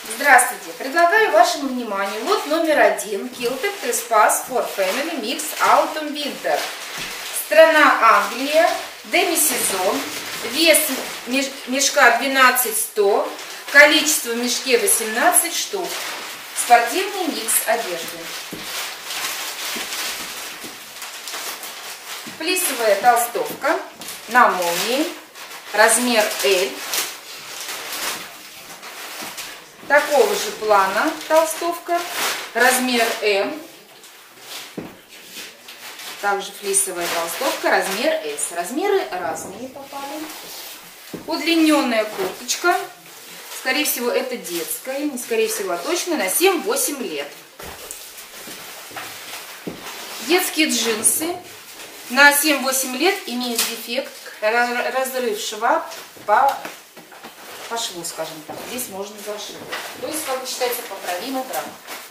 Здравствуйте! Предлагаю вашему вниманию лот номер 1 Quilted Trespass for Family Mix Autumn Winter. Страна Англия, демисезон, вес мешка 12100, количество в мешке 18 штук. Спортивный микс одежды. Флисовая толстовка на молнии, размер L. Такого же плана толстовка, размер М. Также флисовая толстовка, размер S. Размеры разные попали. Удлиненная курточка. Скорее всего, это детская, не скорее всего, а точно на 7-8 лет. Детские джинсы на 7-8 лет имеют дефект, разрыв шва по шву, скажем так. Здесь можно зашить. То есть, как считается, поправимый брак.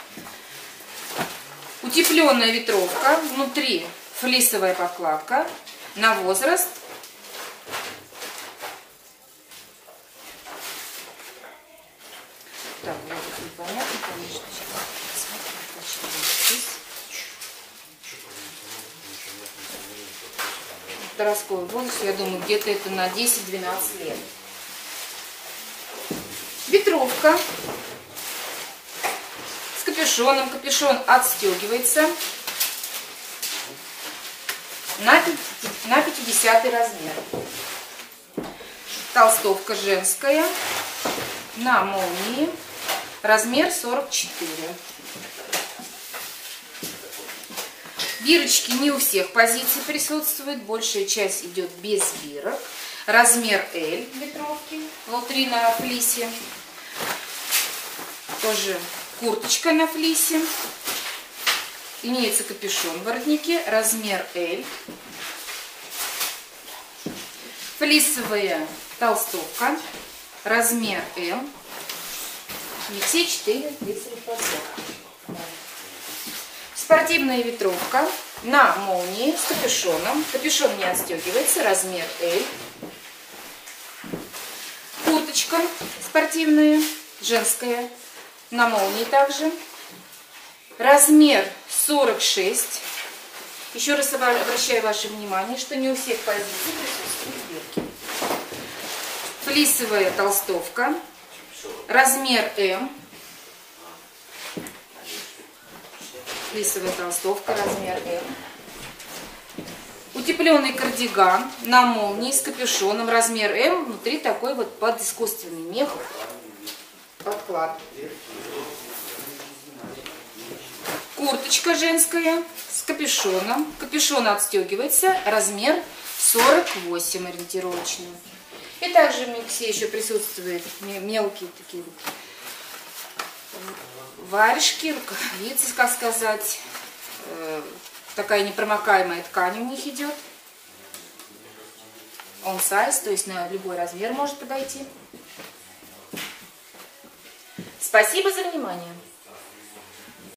Утепленная ветровка. Внутри флисовая подкладка. На возраст. Так, вот это непонятно, конечно. Подростковый возраст, я думаю, где-то это на 10-12 лет. Ветровка с капюшоном. Капюшон отстегивается на 50 размер. Толстовка женская на молнии, размер 44. Бирочки не у всех позиций присутствуют, большая часть идет без бирок. Размер L ветровки, внутри на флисе. Тоже курточка на флисе. Имеется капюшон в воротнике, размер L. Флисовая толстовка, размер M. И все 4 флисовых толстовки. Спортивная ветровка на молнии с капюшоном. Капюшон не отстегивается, размер L. Курточка спортивная, женская, на молнии также. Размер 46. Еще раз обращаю ваше внимание, что не у всех позиций присутствуют бирки. Флисовая толстовка, размер М. Флисовая толстовка, размер М. Утепленный кардиган на молнии с капюшоном, размер М. Внутри такой вот под искусственный мех подклад. Курточка женская с капюшоном. Капюшон отстегивается, размер 48 ориентировочный. И также в миксе еще присутствуют мелкие такие вот варежки, рукавицы, как сказать. Такая непромокаемая ткань у них идет. On size, то есть на любой размер может подойти. Спасибо за внимание.